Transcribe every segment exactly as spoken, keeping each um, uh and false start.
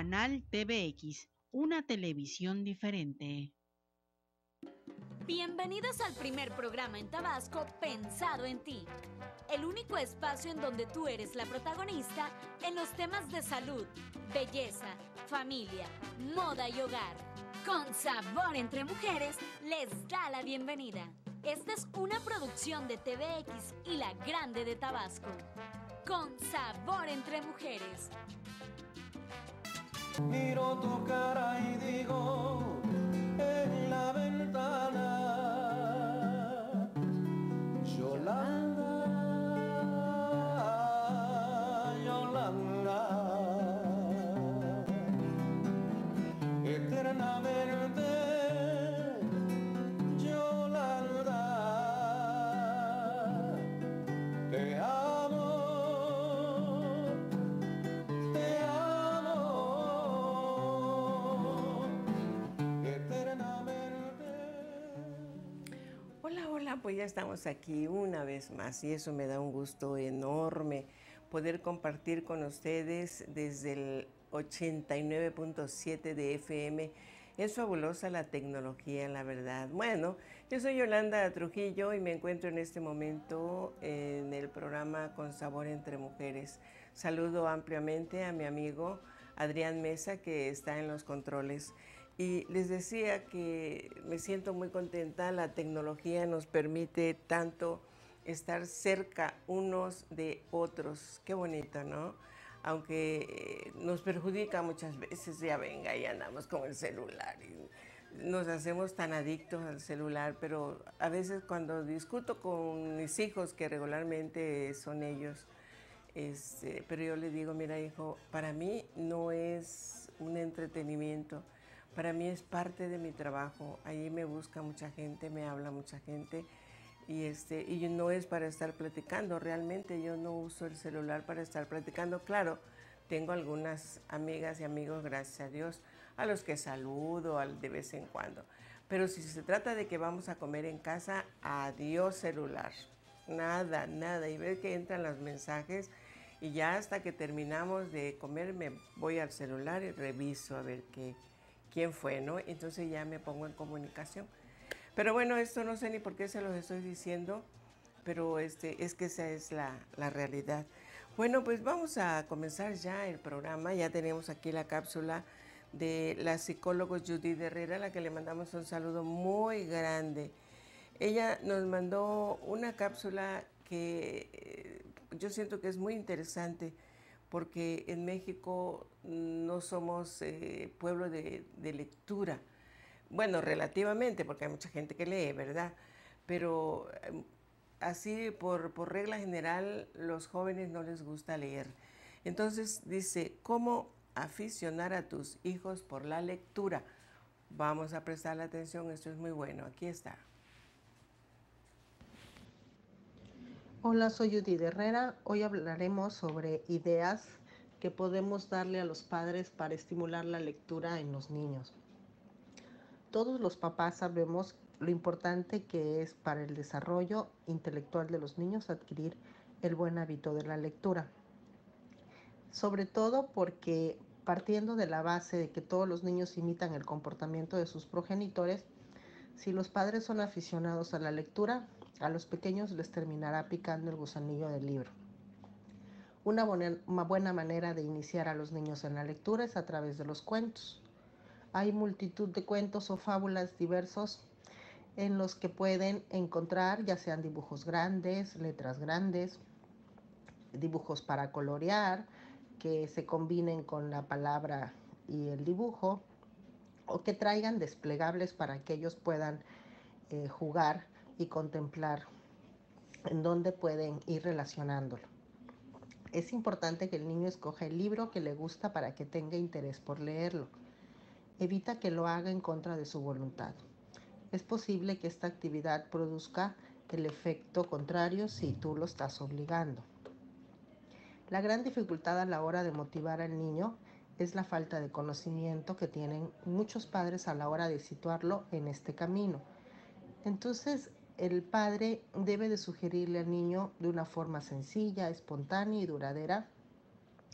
Canal T V X, una televisión diferente. Bienvenidos al primer programa en Tabasco pensado en ti. El único espacio en donde tú eres la protagonista en los temas de salud, belleza, familia, moda y hogar. Con Sabor entre Mujeres les da la bienvenida. Esta es una producción de T V X y La Grande de Tabasco. Con Sabor entre Mujeres. Miro tu cara y digo en la ventana, Yolanda, Yolanda, eternamente, Yolanda, te amo. Hola, hola, pues ya estamos aquí una vez más y eso me da un gusto enorme poder compartir con ustedes desde el ochenta y nueve punto siete de F M. Es fabulosa la tecnología, la verdad. Bueno, yo soy Yolanda Trujillo y me encuentro en este momento en el programa Con Sabor entre Mujeres. Saludo ampliamente a mi amigo Adrián Mesa, que está en los controles. Y les decía que me siento muy contenta, la tecnología nos permite tanto estar cerca unos de otros, qué bonito, ¿no? Aunque nos perjudica muchas veces, ya venga, y andamos con el celular y nos hacemos tan adictos al celular, pero a veces cuando discuto con mis hijos, que regularmente son ellos, este, pero yo les digo, mira hijo, para mí no es un entretenimiento, para mí es parte de mi trabajo. Allí me busca mucha gente, me habla mucha gente y, este, y no es para estar platicando. Realmente yo no uso el celular para estar platicando. Claro, tengo algunas amigas y amigos, gracias a Dios, a los que saludo de vez en cuando. Pero si se trata de que vamos a comer en casa, adiós celular. Nada, nada. Y ves que entran los mensajes y ya hasta que terminamos de comer me voy al celular y reviso a ver qué... quién fue, ¿no? Entonces ya me pongo en comunicación. Pero bueno, esto no sé ni por qué se los estoy diciendo, pero este, es que esa es la, la realidad. Bueno, pues vamos a comenzar ya el programa. Ya tenemos aquí la cápsula de la psicóloga Judith Herrera, a la que le mandamos un saludo muy grande. Ella nos mandó una cápsula que eh, yo siento que es muy interesante, porque en México no somos eh, pueblo de, de lectura. Bueno, relativamente, porque hay mucha gente que lee, ¿verdad? Pero eh, así, por, por regla general, los jóvenes no les gusta leer. Entonces dice, ¿cómo aficionar a tus hijos por la lectura? Vamos a prestarle atención, esto es muy bueno. Aquí está. Hola, soy Judith Herrera. Hoy hablaremos sobre ideas que podemos darle a los padres para estimular la lectura en los niños. Todos los papás sabemos lo importante que es para el desarrollo intelectual de los niños adquirir el buen hábito de la lectura. Sobre todo porque, partiendo de la base de que todos los niños imitan el comportamiento de sus progenitores, si los padres son aficionados a la lectura, a los pequeños les terminará picando el gusanillo del libro. Una buena, una buena manera de iniciar a los niños en la lectura es a través de los cuentos. Hay multitud de cuentos o fábulas diversos en los que pueden encontrar ya sean dibujos grandes, letras grandes, dibujos para colorear, que se combinen con la palabra y el dibujo, o que traigan desplegables para que ellos puedan eh, jugar y contemplar en dónde pueden ir relacionándolo. Es importante que el niño escoja el libro que le gusta para que tenga interés por leerlo. Evita que lo haga en contra de su voluntad. Es posible que esta actividad produzca el efecto contrario si tú lo estás obligando. La gran dificultad a la hora de motivar al niño es la falta de conocimiento que tienen muchos padres a la hora de situarlo en este camino. Entonces, el padre debe de sugerirle al niño de una forma sencilla, espontánea y duradera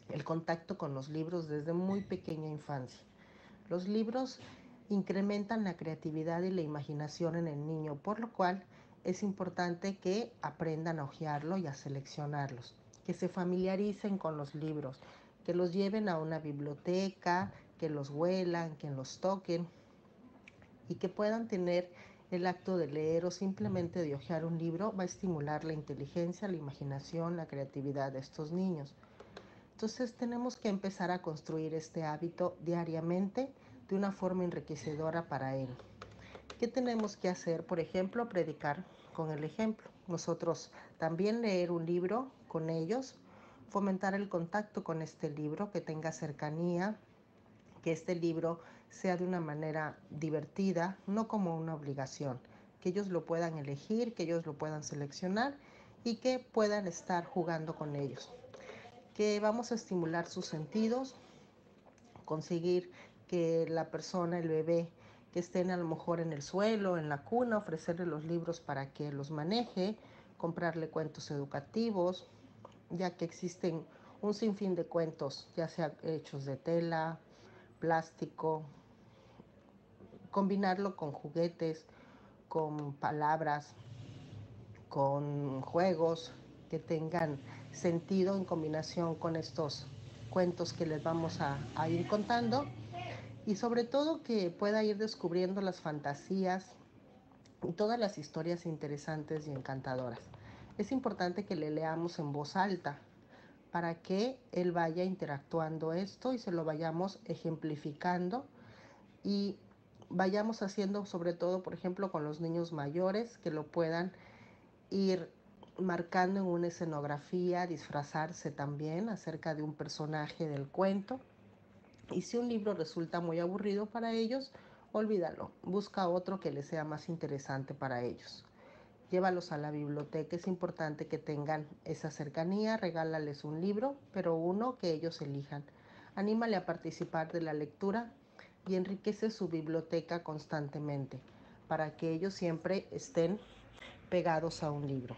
el contacto con los libros desde muy pequeña infancia. Los libros incrementan la creatividad y la imaginación en el niño, por lo cual es importante que aprendan a hojearlo y a seleccionarlos, que se familiaricen con los libros, que los lleven a una biblioteca, que los huelan, que los toquen y que puedan tener el acto de leer o simplemente de hojear un libro. Va a estimular la inteligencia, la imaginación, la creatividad de estos niños. Entonces tenemos que empezar a construir este hábito diariamente de una forma enriquecedora para él. ¿Qué tenemos que hacer? Por ejemplo, predicar con el ejemplo. Nosotros también leer un libro con ellos, fomentar el contacto con este libro, que tenga cercanía, que este libro sea de una manera divertida, no como una obligación, que ellos lo puedan elegir, que ellos lo puedan seleccionar y que puedan estar jugando con ellos. Que vamos a estimular sus sentidos, conseguir que la persona, el bebé, que estén a lo mejor en el suelo, en la cuna, ofrecerle los libros para que los maneje, comprarle cuentos educativos, ya que existen un sinfín de cuentos, ya sea hechos de tela, plástico, combinarlo con juguetes, con palabras, con juegos que tengan sentido en combinación con estos cuentos que les vamos a, a ir contando, y sobre todo que pueda ir descubriendo las fantasías y todas las historias interesantes y encantadoras. Es importante que le leamos en voz alta para que él vaya interactuando esto y se lo vayamos ejemplificando y vayamos haciendo, sobre todo, por ejemplo, con los niños mayores, que lo puedan ir marcando en una escenografía, disfrazarse también acerca de un personaje del cuento. Y si un libro resulta muy aburrido para ellos, olvídalo, busca otro que les sea más interesante para ellos. Llévalos a la biblioteca, es importante que tengan esa cercanía, regálales un libro, pero uno que ellos elijan. Anímale a participar de la lectura y enriquece su biblioteca constantemente para que ellos siempre estén pegados a un libro.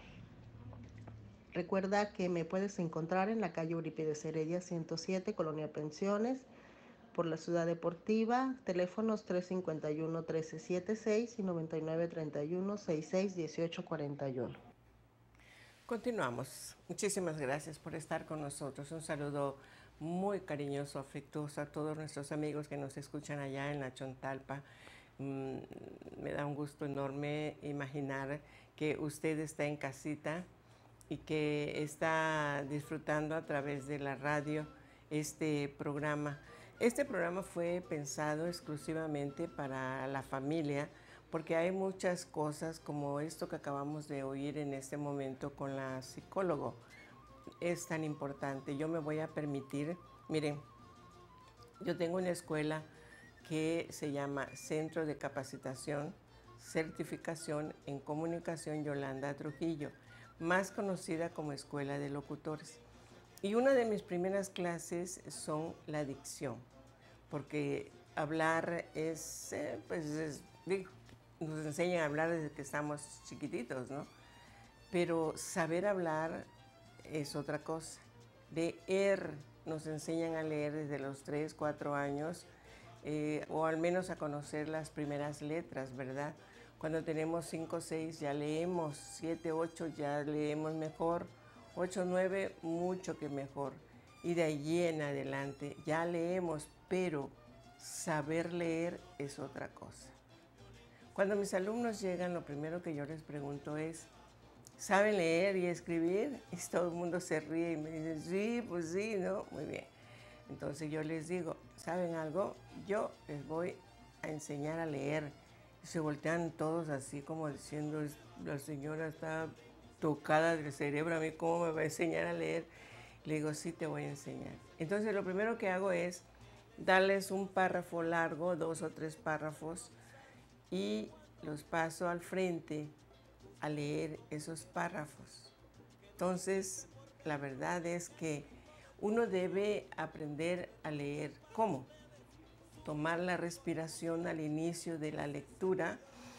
Recuerda que me puedes encontrar en la calle Eurípides Heredia ciento siete, Colonia Pensiones, por la Ciudad Deportiva, teléfonos tres cinco uno, trece setenta y seis y noventa y nueve, treinta y uno, sesenta y seis, dieciocho cuarenta y uno. Continuamos. Muchísimas gracias por estar con nosotros. Un saludo muy cariñoso, afectuoso a todos nuestros amigos que nos escuchan allá en la Chontalpa. Mm, me da un gusto enorme imaginar que usted está en casita y que está disfrutando a través de la radio este programa. Este programa fue pensado exclusivamente para la familia, porque hay muchas cosas como esto que acabamos de oír en este momento con la psicóloga. Es tan importante. Yo me voy a permitir, miren, yo tengo una escuela que se llama Centro de Capacitación, Certificación en Comunicación Yolanda Trujillo, más conocida como Escuela de Locutores. Y una de mis primeras clases son la dicción, porque hablar es, eh, pues, es, digo, nos enseñan a hablar desde que estamos chiquititos, ¿no? Pero saber hablar es otra cosa. Leer, nos enseñan a leer desde los tres, cuatro años, eh, o al menos a conocer las primeras letras, ¿verdad? Cuando tenemos cinco, seis ya leemos, siete, ocho ya leemos mejor, ocho, nueve mucho que mejor. Y de allí en adelante ya leemos, pero saber leer es otra cosa. Cuando mis alumnos llegan, lo primero que yo les pregunto es, ¿saben leer y escribir? Y todo el mundo se ríe y me dice, sí, pues sí, ¿no? Muy bien. Entonces yo les digo, ¿saben algo? Yo les voy a enseñar a leer. Y se voltean todos así como diciendo, la señora está tocada del cerebro, a mí cómo me va a enseñar a leer. Le digo, sí, te voy a enseñar. Entonces lo primero que hago es darles un párrafo largo, dos o tres párrafos, y los paso al frente a leer esos párrafos. Entonces, la verdad es que uno debe aprender a leer. ¿Cómo? Tomar la respiración al inicio de la lectura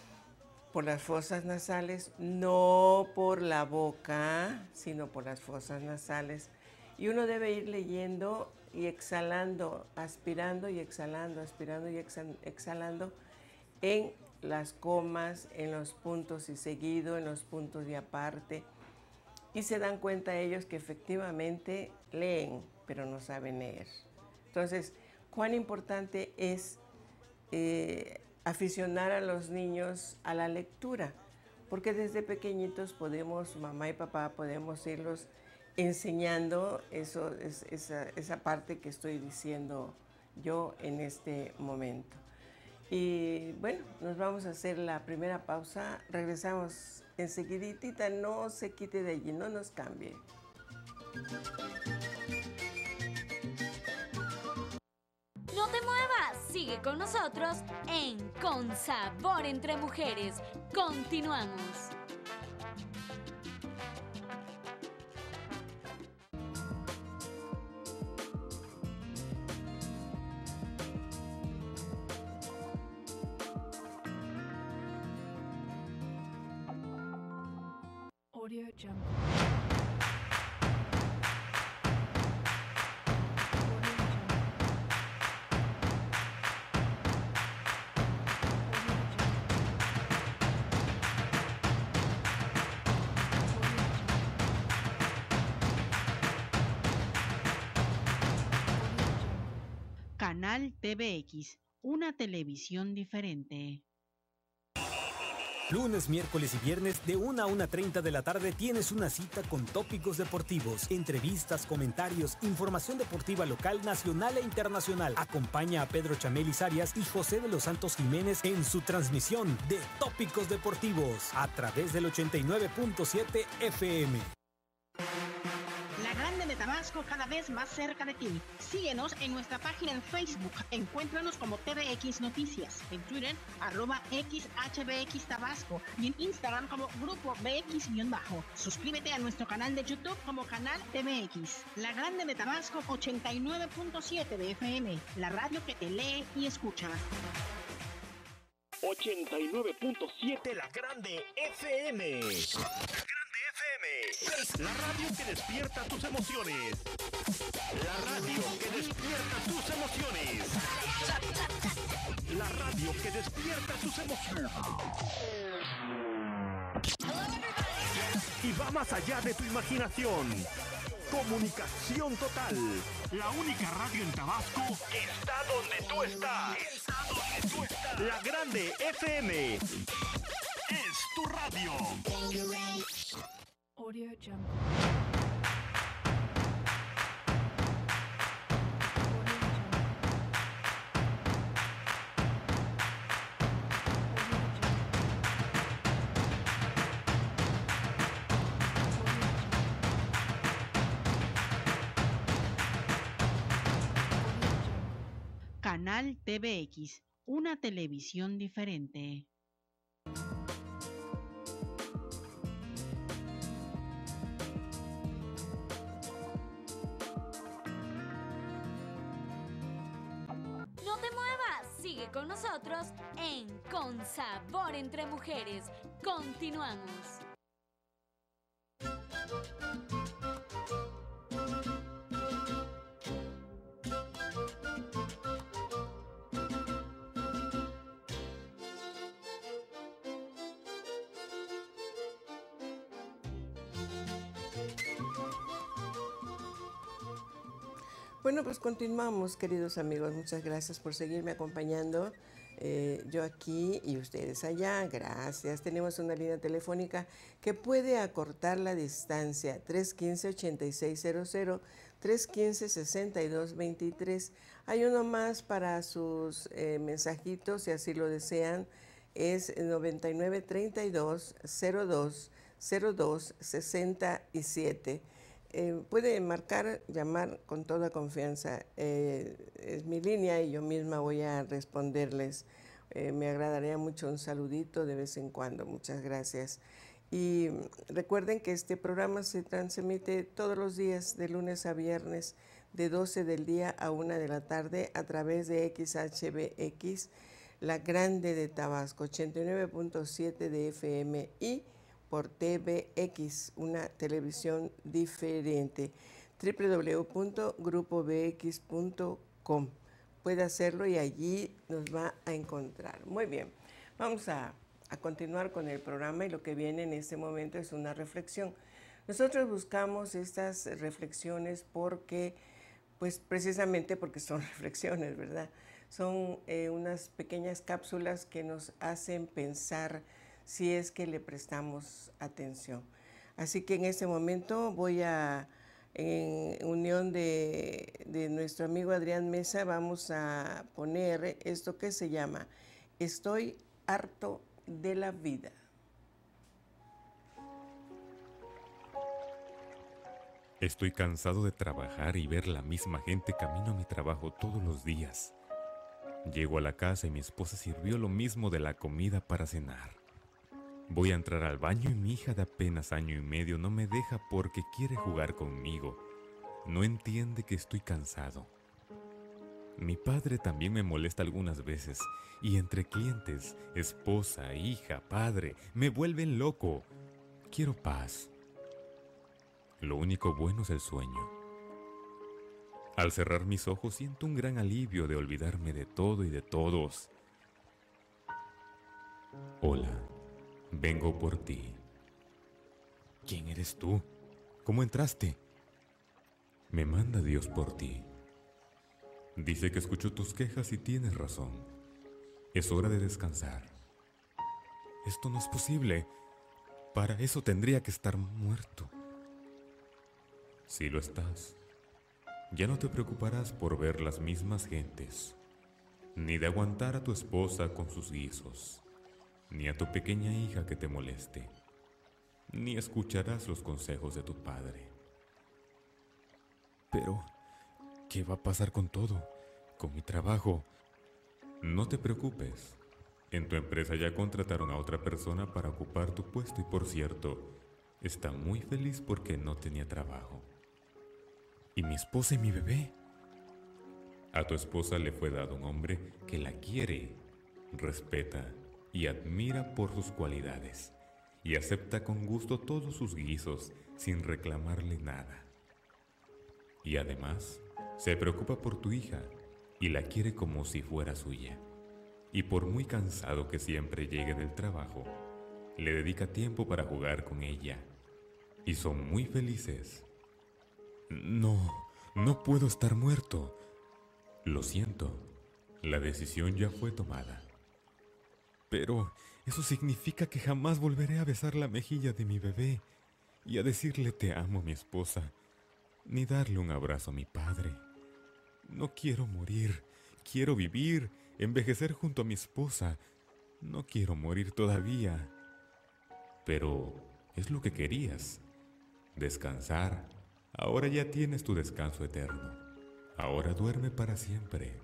por las fosas nasales, no por la boca, sino por las fosas nasales. Y uno debe ir leyendo y exhalando, aspirando y exhalando, aspirando y exhalando en las comas, en los puntos y seguido, en los puntos y aparte. Y se dan cuenta ellos que efectivamente leen, pero no saben leer. Entonces, cuán importante es eh, aficionar a los niños a la lectura, porque desde pequeñitos podemos, mamá y papá, podemos irlos enseñando eso, es, esa, esa parte que estoy diciendo yo en este momento. Y bueno, nos vamos a hacer la primera pausa, regresamos enseguidita, no se quite de allí, no nos cambie. No te muevas, sigue con nosotros en Con Sabor Entre Mujeres. Continuamos. Audio Jungle. Canal T V X, una televisión diferente. Lunes, miércoles y viernes de una a una treinta de la tarde tienes una cita con tópicos deportivos, entrevistas, comentarios, información deportiva local, nacional e internacional. Acompaña a Pedro Chamelis Arias y José de los Santos Jiménez en su transmisión de Tópicos Deportivos a través del ochenta y nueve punto siete F M. La Grande de Tabasco, cada vez más cerca de ti. Síguenos en nuestra página en Facebook. Encuéntranos como T V X Noticias. En Twitter, arroba X H B X Tabasco. Y en Instagram como Grupo B X-Bajo. Suscríbete a nuestro canal de YouTube como Canal T V X. La Grande de Tabasco, ochenta y nueve punto siete de F M. La radio que te lee y escucha. ochenta y nueve punto siete La Grande F M. La radio que despierta tus emociones. La radio que despierta tus emociones. La radio que despierta tus emociones. Y va más allá de tu imaginación. Comunicación total. La única radio en Tabasco está donde tú estás. Está donde tú estás. La Grande F M. Es tu radio. Audio Jungle. Canal T V X, una televisión diferente. No te muevas, sigue con nosotros en Con Sabor Entre Mujeres. Continuamos. Bueno, pues continuamos, queridos amigos. Muchas gracias por seguirme acompañando. Eh, yo aquí y ustedes allá. Gracias. Tenemos una línea telefónica que puede acortar la distancia. tres uno cinco, ocho seis cero cero, tres uno cinco, seis dos dos tres. Hay uno más para sus eh, mensajitos, si así lo desean. Es noventa y nueve, treinta y dos, cero dos, cero dos, sesenta y siete. Eh, puede marcar, llamar con toda confianza. Eh, es mi línea y yo misma voy a responderles. Eh, me agradaría mucho un saludito de vez en cuando. Muchas gracias. Y recuerden que este programa se transmite todos los días, de lunes a viernes, de doce del día a una de la tarde, a través de X H B X, La Grande de Tabasco, ochenta y nueve punto siete de F M, y por T V X, una televisión diferente. doble u doble u doble u punto grupo b x punto com. Puede hacerlo y allí nos va a encontrar. Muy bien, vamos a, a continuar con el programa y lo que viene en este momento es una reflexión. Nosotros buscamos estas reflexiones porque, pues precisamente porque son reflexiones, ¿verdad? Son eh, unas pequeñas cápsulas que nos hacen pensar si es que le prestamos atención. Así que en este momento voy a, en unión de, de nuestro amigo Adrián Mesa, vamos a poner esto que se llama Estoy harto de la vida. Estoy cansado de trabajar y ver la misma gente camino a mi trabajo todos los días. Llego a la casa y mi esposa sirvió lo mismo de la comida para cenar. Voy a entrar al baño y mi hija de apenas año y medio no me deja porque quiere jugar conmigo. No entiende que estoy cansado. Mi padre también me molesta algunas veces y entre clientes, esposa, hija, padre, me vuelven loco. Quiero paz. Lo único bueno es el sueño. Al cerrar mis ojos siento un gran alivio de olvidarme de todo y de todos. Hola, vengo por ti. ¿Quién eres tú? ¿Cómo entraste? Me manda Dios por ti. Dice que escuchó tus quejas y tienes razón. Es hora de descansar. Esto no es posible. Para eso tendría que estar muerto. Si lo estás, ya no te preocuparás por ver las mismas gentes, ni de aguantar a tu esposa con sus guisos, ni a tu pequeña hija que te moleste, ni escucharás los consejos de tu padre. Pero, ¿qué va a pasar con todo? Con mi trabajo. No te preocupes. En tu empresa ya contrataron a otra persona para ocupar tu puesto y, por cierto, está muy feliz porque no tenía trabajo. ¿Y mi esposa y mi bebé? A tu esposa le fue dado un hombre que la quiere, respeta y admira por sus cualidades y acepta con gusto todos sus guisos sin reclamarle nada. Y además, se preocupa por tu hija y la quiere como si fuera suya. Y por muy cansado que siempre llegue del trabajo, le dedica tiempo para jugar con ella. Y son muy felices. No, no puedo estar muerto. Lo siento, la decisión ya fue tomada. Pero eso significa que jamás volveré a besar la mejilla de mi bebé y a decirle te amo a mi esposa, ni darle un abrazo a mi padre. No quiero morir, quiero vivir, envejecer junto a mi esposa. No quiero morir todavía. Pero es lo que querías, descansar. Ahora ya tienes tu descanso eterno. Ahora duerme para siempre.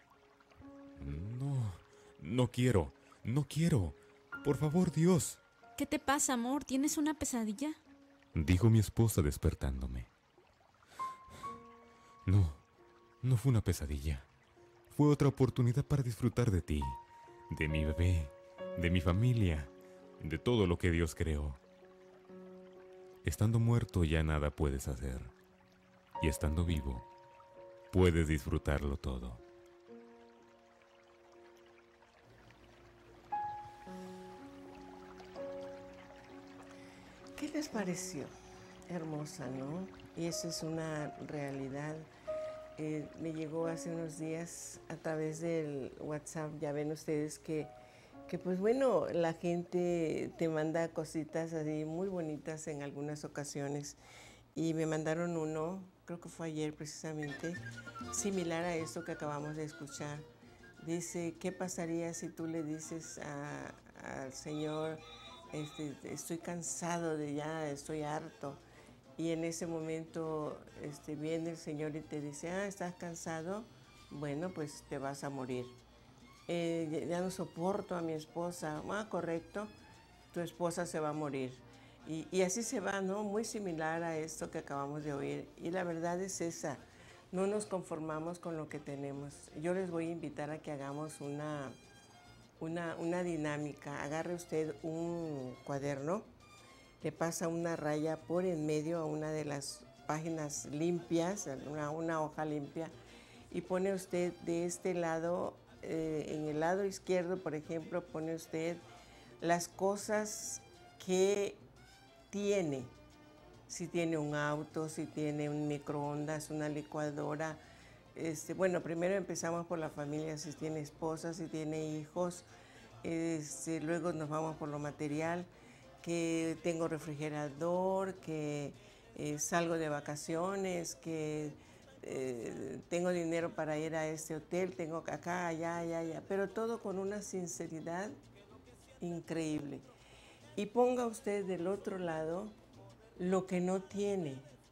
No, no quiero, no quiero. Por favor, Dios. ¿Qué te pasa, amor? ¿Tienes una pesadilla? Dijo mi esposa despertándome. No, no fue una pesadilla. Fue otra oportunidad para disfrutar de ti, de mi bebé, de mi familia, de todo lo que Dios creó. Estando muerto ya nada puedes hacer. Y estando vivo, puedes disfrutarlo todo. ¿Qué les pareció? Hermosa, ¿no? Y eso es una realidad. Eh, me llegó hace unos días a través del WhatsApp. Ya ven ustedes que, que pues bueno, la gente te manda cositas así muy bonitas en algunas ocasiones. Y me mandaron uno, creo que fue ayer precisamente, similar a esto que acabamos de escuchar. Dice, ¿qué pasaría si tú le dices a, al Señor, este, estoy cansado de ya, estoy harto? Y en ese momento este, viene el Señor y te dice, ah, ¿estás cansado? Bueno, pues te vas a morir. Eh, ya no soporto a mi esposa. Ah, correcto, tu esposa se va a morir. Y, y así se va, ¿no? Muy similar a esto que acabamos de oír. Y la verdad es esa, no nos conformamos con lo que tenemos. Yo les voy a invitar a que hagamos una, una, una dinámica. Agarre usted un cuaderno, le pasa una raya por en medio a una de las páginas limpias, una, una hoja limpia, y pone usted de este lado, eh, en el lado izquierdo, por ejemplo, pone usted las cosas que tiene. Si tiene un auto, si tiene un microondas, una licuadora. Este, bueno, primero empezamos por la familia, si tiene esposa, si tiene hijos. Este, luego nos vamos por lo material, que tengo refrigerador, que eh, salgo de vacaciones, que eh, tengo dinero para ir a este hotel, tengo acá, allá, allá, allá, pero todo con una sinceridad increíble. Y ponga usted del otro lado lo que no tiene,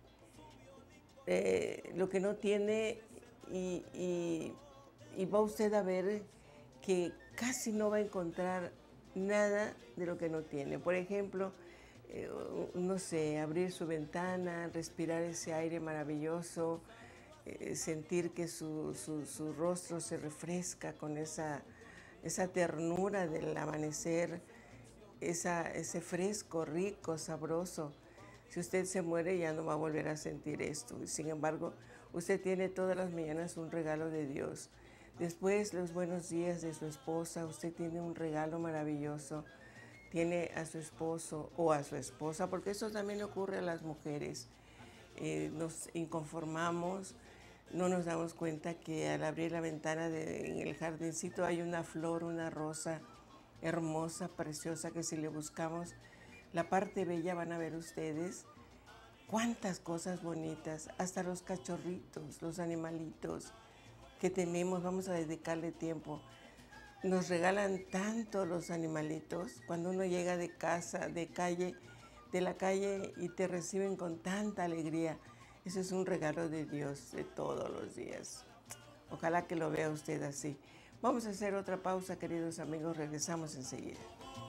eh, lo que no tiene y, y, y va usted a ver que casi no va a encontrar nada de lo que no tiene. Por ejemplo, eh, no sé, abrir su ventana, respirar ese aire maravilloso, eh, sentir que su, su, su rostro se refresca con esa, esa ternura del amanecer, esa, ese fresco, rico, sabroso. Si usted se muere ya no va a volver a sentir esto. Sin embargo, usted tiene todas las mañanas un regalo de Dios. Después, los buenos días de su esposa, usted tiene un regalo maravilloso. Tiene a su esposo o a su esposa, porque eso también ocurre a las mujeres. Eh, nos inconformamos, no nos damos cuenta que al abrir la ventana de, en el jardincito hay una flor, una rosa hermosa, preciosa, que si le buscamos la parte bella van a ver ustedes cuántas cosas bonitas, hasta los cachorritos, los animalitos que tenemos, vamos a dedicarle tiempo. Nos regalan tanto los animalitos cuando uno llega de casa, de calle, de la calle y te reciben con tanta alegría. Eso es un regalo de Dios de todos los días. Ojalá que lo vea usted así. Vamos a hacer otra pausa, queridos amigos. Regresamos enseguida.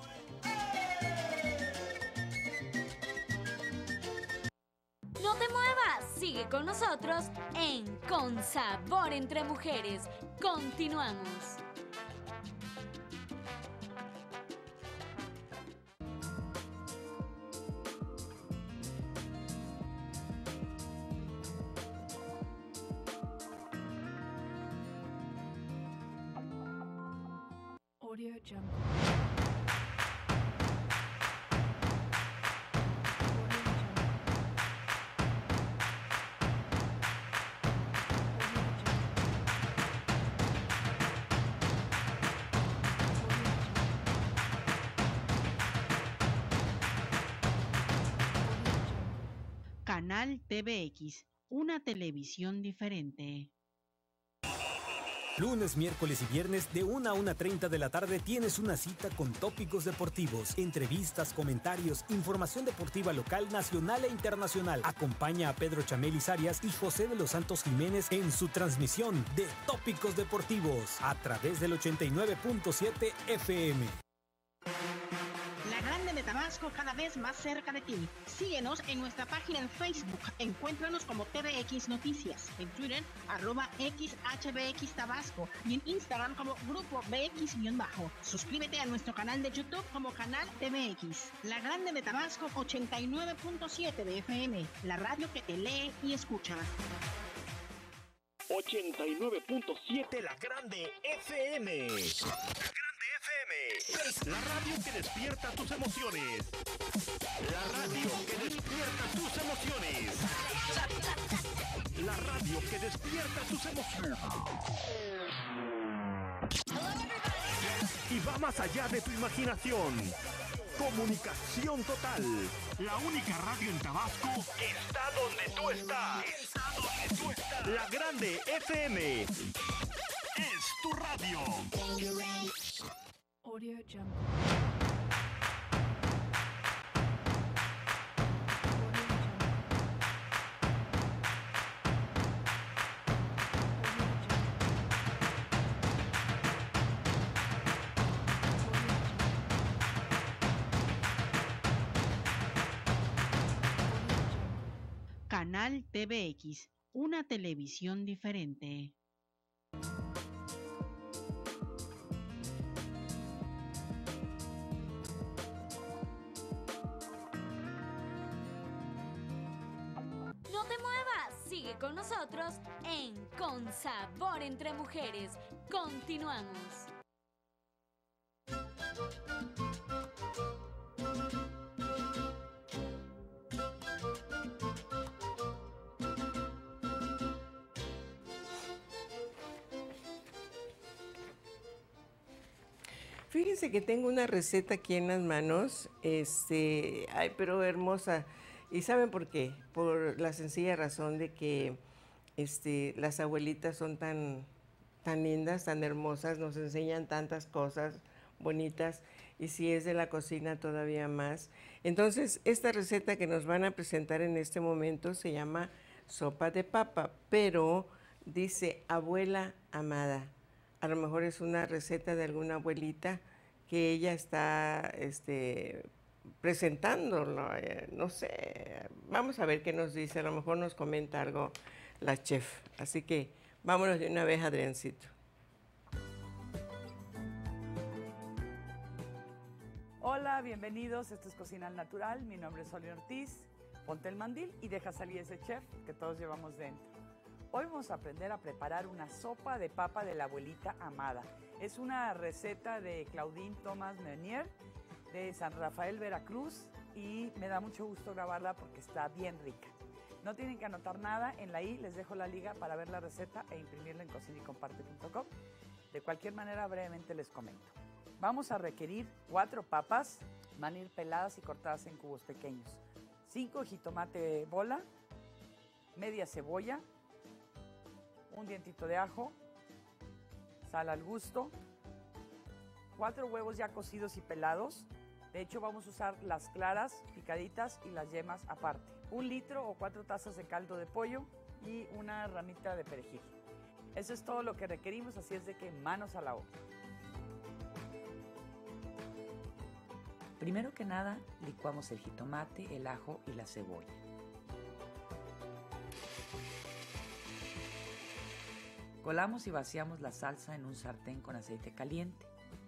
No te muevas, sigue con nosotros en Con Sabor Entre Mujeres. Continuamos. Audio Jungle. Canal T V X, una televisión diferente. Lunes, miércoles y viernes de una a una treinta de la tarde tienes una cita con tópicos deportivos, entrevistas, comentarios, información deportiva local, nacional e internacional. Acompaña a Pedro Chamelis Arias y José de los Santos Jiménez en su transmisión de Tópicos Deportivos a través del ochenta y nueve punto siete F M. La Grande de Tabasco, cada vez más cerca de ti. Síguenos en nuestra página en Facebook. Encuéntranos como T V X Noticias. En Twitter, arroba X H B X Tabasco. Y en Instagram como Grupo B X-Bajo. Suscríbete a nuestro canal de YouTube como Canal T V X. La Grande de Tabasco, ochenta y nueve punto siete de F M. La radio que te lee y escucha. ochenta y nueve punto siete La Grande F M. La Grande F M. La radio que despierta tus emociones. La radio que despierta tus emociones. La radio que despierta tus emociones. Y va más allá de tu imaginación. Comunicación total. La única radio en Tabasco que está donde tú estás. Está donde tú estás. La Grande F M. Es tu radio. Audio Jungle. Canal T V X, una televisión diferente. No te Quédate con nosotros en Con Sabor Entre Mujeres. Continuamos. Fíjense que tengo una receta aquí en las manos, este, ay, pero hermosa. ¿Y saben por qué? Por la sencilla razón de que este, las abuelitas son tan, tan lindas, tan hermosas, nos enseñan tantas cosas bonitas, y si es de la cocina todavía más. Entonces, esta receta que nos van a presentar en este momento se llama sopa de papa, pero dice abuela amada. A lo mejor es una receta de alguna abuelita que ella está este, presentándolo, eh, no sé. Vamos a ver qué nos dice, a lo mejor nos comenta algo la chef. Así que vámonos de una vez, Adriancito. Hola, bienvenidos, esto es Cocina al Natural, mi nombre es Oli Ortiz. Ponte el mandil y deja salir ese chef que todos llevamos dentro. Hoy vamos a aprender a preparar una sopa de papa de la abuelita amada. Es una receta de Claudine Thomas Meunier de San Rafael, Veracruz, y me da mucho gusto grabarla porque está bien rica. No tienen que anotar nada, en la i les dejo la liga para ver la receta e imprimirla en cocina y comparte punto com. De cualquier manera, brevemente les comento. Vamos a requerir cuatro papas, van a ir peladas y cortadas en cubos pequeños, cinco jitomate bola, media cebolla, un dientito de ajo, sal al gusto, cuatro huevos ya cocidos y pelados. De hecho, vamos a usar las claras picaditas y las yemas aparte. Un litro o cuatro tazas de caldo de pollo y una ramita de perejil. Eso es todo lo que requerimos, así es de que manos a la obra. Primero que nada, licuamos el jitomate, el ajo y la cebolla. Colamos y vaciamos la salsa en un sartén con aceite caliente.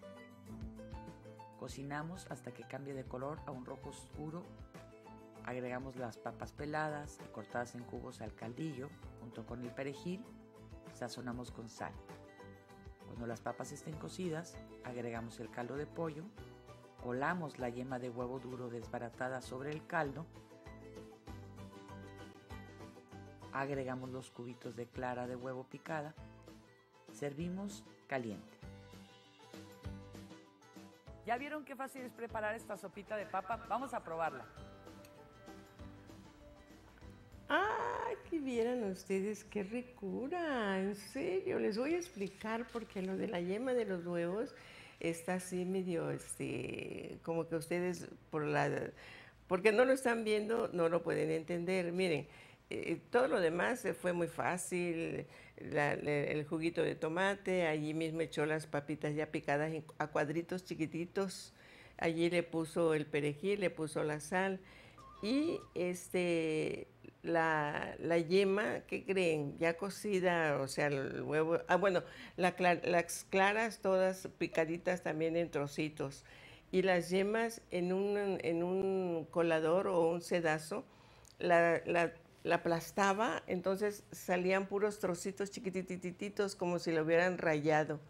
Cocinamos hasta que cambie de color a un rojo oscuro. Agregamos las papas peladas y cortadas en cubos al caldillo junto con el perejil. Sazonamos con sal. Cuando las papas estén cocidas, agregamos el caldo de pollo. Colamos la yema de huevo duro desbaratada sobre el caldo. Agregamos los cubitos de clara de huevo picada. Servimos caliente. ¿Ya vieron qué fácil es preparar esta sopita de papa? Vamos a probarla. ¡Ay, que vieran ustedes qué ricura! En serio, les voy a explicar porque lo de la yema de los huevos está así medio, este, como que ustedes, por la, porque no lo están viendo, no lo pueden entender. Miren, eh, todo lo demás fue muy fácil, la, la, el juguito de tomate, allí mismo echó las papitas ya picadas en, a cuadritos chiquititos, allí le puso el perejil, le puso la sal y este, la, la yema, ¿qué creen? Ya cocida, o sea, el huevo, ah bueno, la, las claras todas picaditas también en trocitos y las yemas en un, en un colador o un sedazo, la, la la aplastaba, entonces salían puros trocitos chiquitititos como si lo hubieran rayado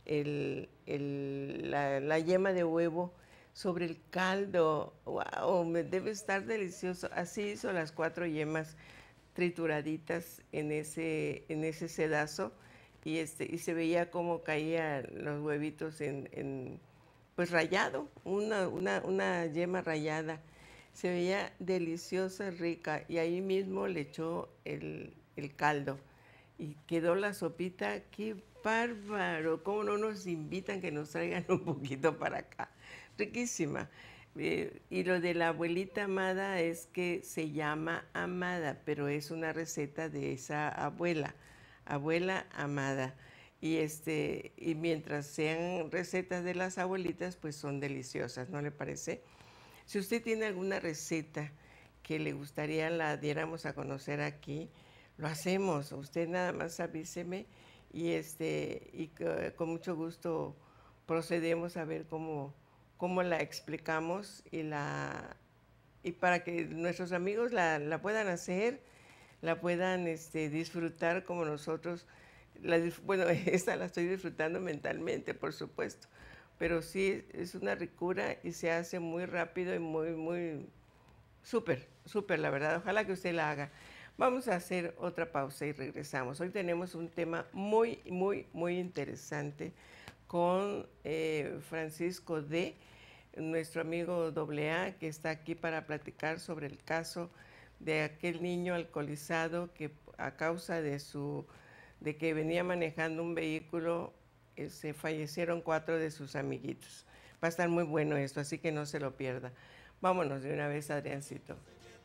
el, el, la, la yema de huevo sobre el caldo. ¡Wow! Me debe estar delicioso. Así hizo las cuatro yemas trituraditas en ese, en ese sedazo y, este, y se veía cómo caían los huevitos en, en pues rayado, una, una, una yema rayada. Se veía deliciosa, rica, y ahí mismo le echó el, el caldo. Y quedó la sopita, ¡qué bárbaro! ¿Cómo no nos invitan que nos traigan un poquito para acá? Riquísima. Eh, y lo de la abuelita amada es que se llama Amada, pero es una receta de esa abuela, abuela amada. Y, este, y mientras sean recetas de las abuelitas, pues son deliciosas, ¿no le parece? Si usted tiene alguna receta que le gustaría la diéramos a conocer aquí, lo hacemos. Usted nada más avíseme y, este, y con mucho gusto procedemos a ver cómo, cómo la explicamos y, la, y para que nuestros amigos la, la puedan hacer, la puedan este, disfrutar como nosotros. La, bueno, esta la estoy disfrutando mentalmente, por supuesto, pero sí es una ricura y se hace muy rápido y muy, muy súper, súper, la verdad. Ojalá que usted la haga. Vamos a hacer otra pausa y regresamos. Hoy tenemos un tema muy, muy, muy interesante con eh, Francisco D., nuestro amigo doble A, que está aquí para platicar sobre el caso de aquel niño alcoholizado que a causa de su de que venía manejando un vehículo, eh, se fallecieron cuatro de sus amiguitos. Va a estar muy bueno esto, así que no se lo pierda. Vámonos de una vez, Adriancito.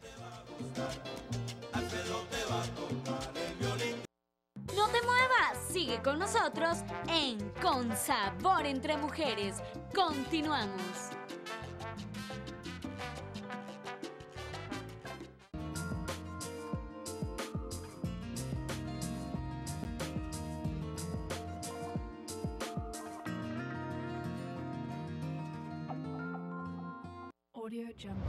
No te muevas, sigue con nosotros en Con Sabor Entre Mujeres. Continuamos. Audio Jungle.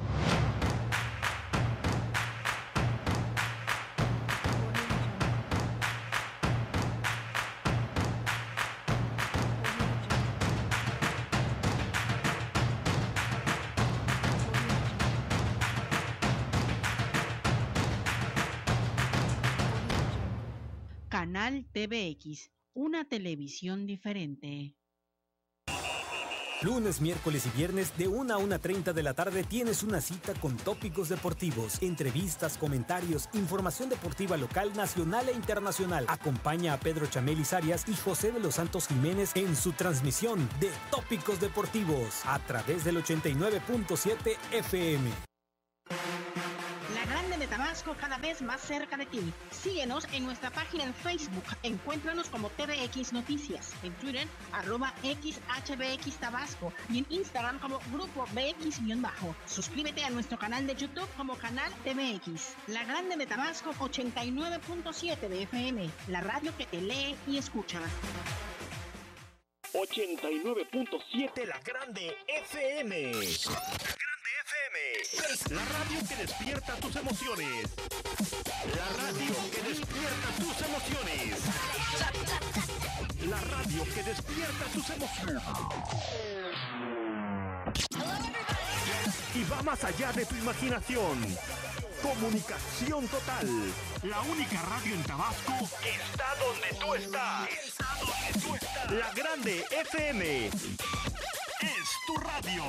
Canal T V X, una televisión diferente. Lunes, miércoles y viernes de una a una treinta de la tarde tienes una cita con tópicos deportivos, entrevistas, comentarios, información deportiva local, nacional e internacional. Acompaña a Pedro Chamelis Arias y José de los Santos Jiménez en su transmisión de Tópicos Deportivos a través del ochenta y nueve punto siete F M. La Grande de Tabasco, cada vez más cerca de ti. Síguenos en nuestra página en Facebook. Encuéntranos como T V X Noticias. En Twitter, arroba X H B X Tabasco. Y en Instagram como Grupo B X-Bajo. Suscríbete a nuestro canal de YouTube como Canal T V X. La Grande de Tabasco, ochenta y nueve punto siete de F M. La radio que te lee y escucha. ochenta y nueve punto siete La Grande F M. La radio que despierta tus emociones. La radio que despierta tus emociones. La radio que despierta tus emociones. Y va más allá de tu imaginación. Comunicación total. La única radio en Tabasco está donde tú estás. Está donde tú estás. La Grande F M. Es tu radio.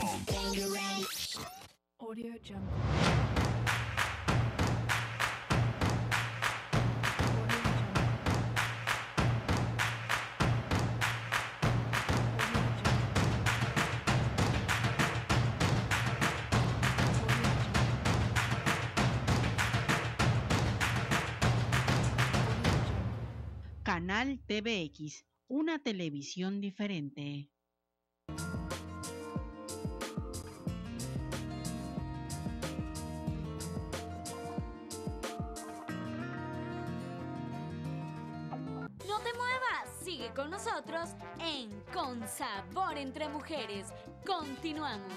Audio Jungle. Canal T V X, una televisión diferente. No te muevas, sigue con nosotros en Con Sabor Entre Mujeres. Continuamos.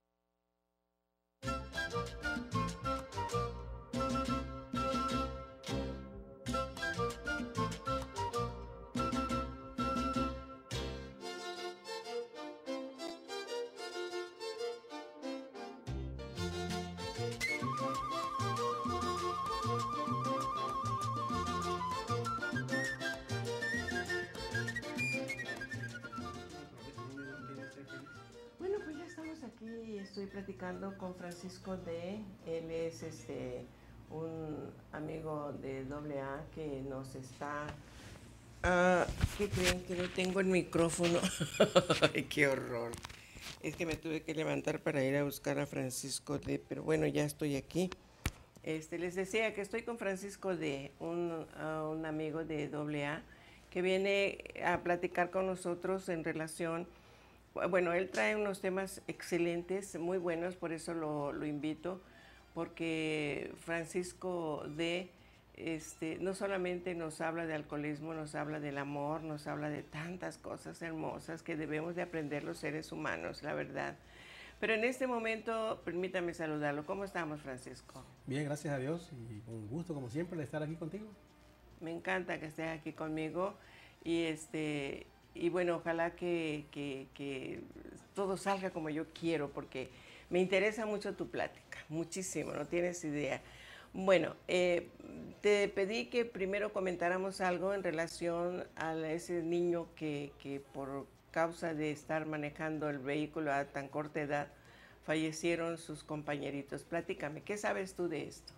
Bueno, pues ya estamos aquí, estoy platicando con Francisco D. Él es este un amigo de doble A que nos está... Ah, ¿qué creen? Que no tengo el micrófono. Ay, qué horror. Es que me tuve que levantar para ir a buscar a Francisco D., pero bueno, ya estoy aquí. Este, les decía que estoy con Francisco D., un, uh, un amigo de doble A, que viene a platicar con nosotros en relación... Bueno, él trae unos temas excelentes, muy buenos, por eso lo, lo invito, porque Francisco D. Este, no solamente nos habla de alcoholismo, nos habla del amor, nos habla de tantas cosas hermosas que debemos de aprender los seres humanos, la verdad. Pero en este momento, permítame saludarlo. ¿Cómo estamos, Francisco? Bien, gracias a Dios y con gusto, como siempre, de estar aquí contigo. Me encanta que estés aquí conmigo y este y bueno, ojalá que, que, que todo salga como yo quiero, porque me interesa mucho tu plática, muchísimo, no tienes idea. Bueno, eh, te pedí que primero comentáramos algo en relación a ese niño que, que por causa de estar manejando el vehículo a tan corta edad fallecieron sus compañeritos. Platícame, ¿qué sabes tú de esto?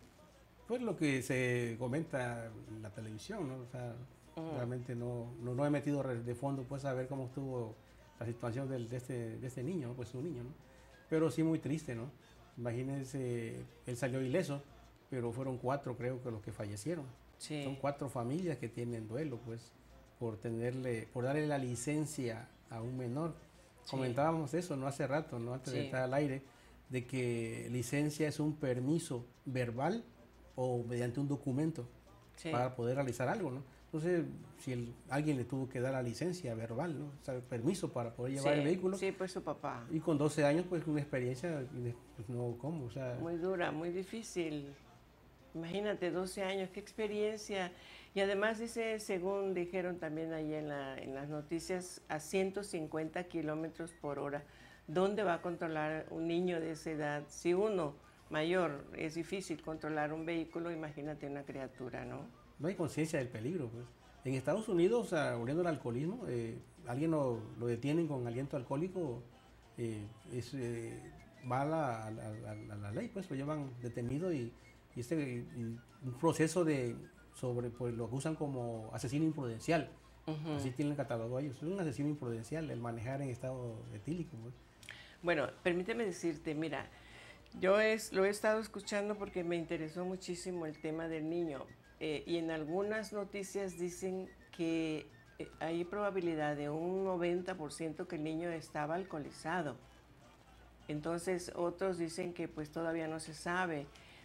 Pues lo que se comenta en la televisión, ¿no? O sea, uh-huh. realmente no, no, no he metido de fondo pues a ver cómo estuvo la situación del, de, este, de este niño, pues un niño, ¿no? Pero sí muy triste, ¿no? Imagínense, él salió ileso, pero fueron cuatro creo que los que fallecieron. Sí. Son cuatro familias que tienen duelo, pues, por tenerle, por darle la licencia a un menor. Sí. Comentábamos eso, ¿no? Hace rato, ¿no? Antes sí. de estar al aire, de que licencia es un permiso verbal o mediante un documento sí. para poder realizar algo, ¿no? Entonces, si el, alguien le tuvo que dar la licencia verbal, ¿no? O sea, el permiso para poder llevar sí, el vehículo. Sí, pues su papá. Y con doce años, pues una experiencia, pues no, ¿cómo? O sea... Muy dura, muy difícil. Imagínate, doce años, qué experiencia. Y además dice, según dijeron también ahí en, la, en las noticias, a ciento cincuenta kilómetros por hora. ¿Dónde va a controlar un niño de esa edad? Si uno mayor es difícil controlar un vehículo, imagínate una criatura, ¿no? No hay conciencia del peligro, pues. En Estados Unidos, o sea, volviendo al alcoholismo, eh, alguien lo, lo detienen con aliento alcohólico, eh, es, eh, va a la, a, la, a la ley, pues lo llevan detenido y, y, este, y un proceso de sobre, pues lo usan como asesino imprudencial. Uh-huh. Así tienen catalogado ellos. Es un asesino imprudencial el manejar en estado etílico, pues. Bueno, permíteme decirte, mira, yo es, lo he estado escuchando porque me interesó muchísimo el tema del niño. Eh, y en algunas noticias dicen que eh, hay probabilidad de un noventa por ciento que el niño estaba alcoholizado. Entonces otros dicen que pues todavía no se sabe,